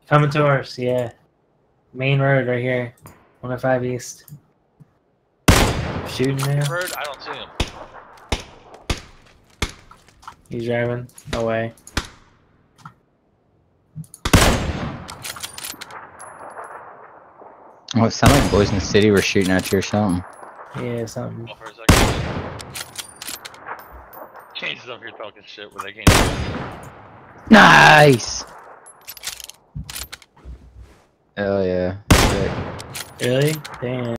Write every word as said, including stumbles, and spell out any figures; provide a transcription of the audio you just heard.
Coming to us, yeah. Main road right here. one oh five East. Shooting there. Road? I don't see him. He's driving away. Oh, it sounded like boys in the city were shooting at you or something. Yeah, something. Oh, for a second. Changes up here talking shit where they can't. Nice! Hell yeah. Sick. Really? Damn.